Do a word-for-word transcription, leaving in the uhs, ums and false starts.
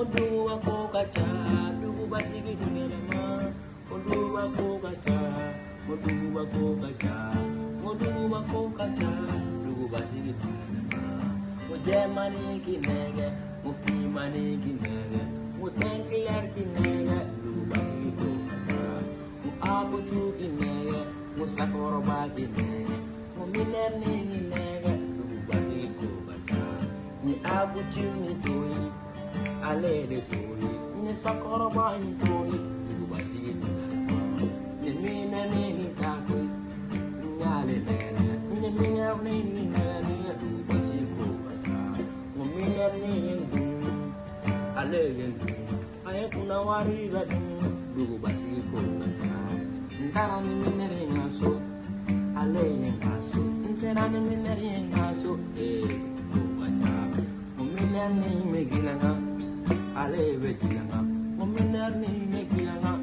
Modu wako kacha, dugu basigi dunelema. Modu wako kacha, modu wako kacha, modu wako kacha, dugu basigi dunelema. Mujemani kinege, mupimani kinege, mutenkler kinege, dugu basigi dunelema. Mu abuchu kinege, musakoroba kinege, mu minerni kinege, dugu basigi dunelema. Ni abuchu ni toyi. Ale de toyi, ni sakoro ba ni toyi, du ba si ni ni ni na ni ni ta toyi, ni ale de ni ni na ni ni na ni du ba si ko ba ta, ni mi na ni du, ale de du, ay kuna wari ba du, du ba si ko ba ta, ndara ni ni na ni ngaso, ale ni ngaso, nsera ni ni na ni ngaso, eh du ba ta, ni na ni me gilanga. Ale be kilanga, momenar ni me kilanga.